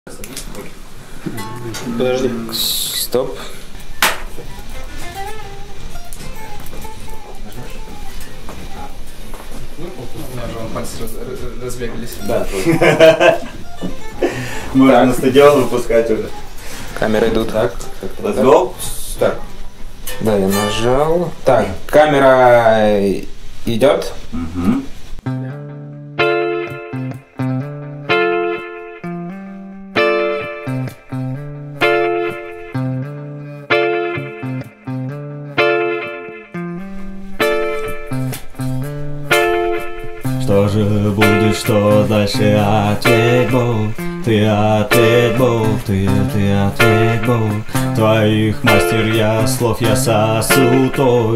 Подожди. Стоп. Пальцы разбегались. Да. Можно на стадион выпускать уже. Камеры идут. Так, let's go. Так. Да, я нажал. Так, камера идет. Угу. Что же будет, что дальше? Ответь, Бог, ты ответь, Бог, ты ответь, Бог. Твоих мастер я слов, я сосуд твой,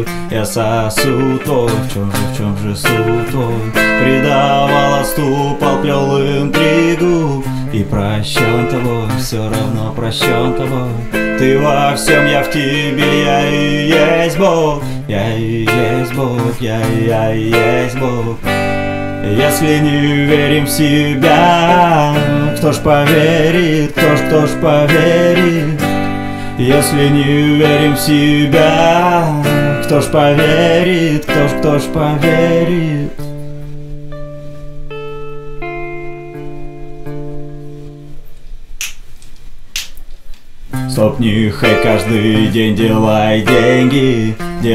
в чем же суд твой? Предавал, отступал, плел интригу, и прощен тобой, все равно прощен тобой. Ты во всем, я в тебе, я и есть Бог, я и есть Бог, я и есть Бог. Если не верим в себя, кто ж поверит, кто ж поверит? Если не верим в себя, кто ж поверит, кто ж поверит? Стоп, нюхай каждый день, делай деньги,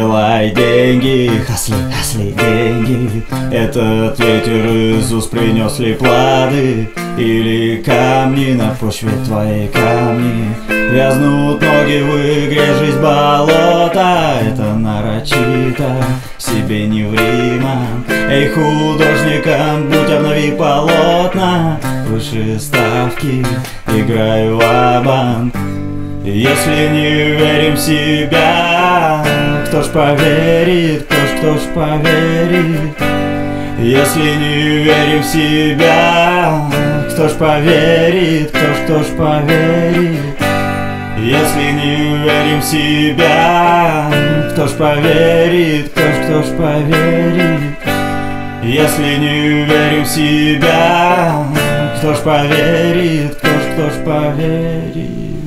хасли деньги. Этот ветер из уст принес ли плоды, или камни на почве твоей камни? Вязнут ноги в игре, жизнь болота, это нарочито, себе не врима. Эй, художникам, будь обнови полотна, выше ставки, играю ва-банк. Если не верим в себя, кто ж поверит, кто ж поверит? Если не верим в себя, кто ж поверит, кто ж поверит? Если не верим в себя, кто ж поверит, кто ж поверит? Если не верим в себя, кто ж поверит, кто ж поверит?